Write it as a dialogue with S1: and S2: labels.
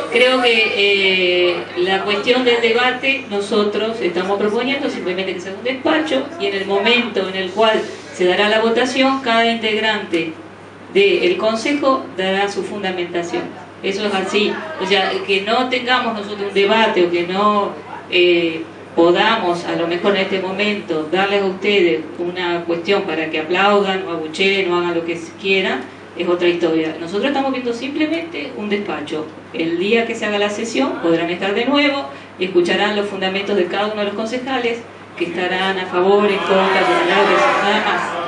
S1: Creo que la cuestión del debate nosotros estamos proponiendo simplemente que sea un despacho, y en el momento en el cual se dará la votación, cada integrante del Consejo dará su fundamentación. Eso es así. O sea, que no tengamos nosotros un debate o que no podamos a lo mejor en este momento darles a ustedes una cuestión para que aplaudan o abucheen o hagan lo que quieran, es otra historia. Nosotros estamos viendo simplemente un despacho. El día que se haga la sesión podrán estar de nuevo y escucharán los fundamentos de cada uno de los concejales, que estarán a favor, en contra, nada más.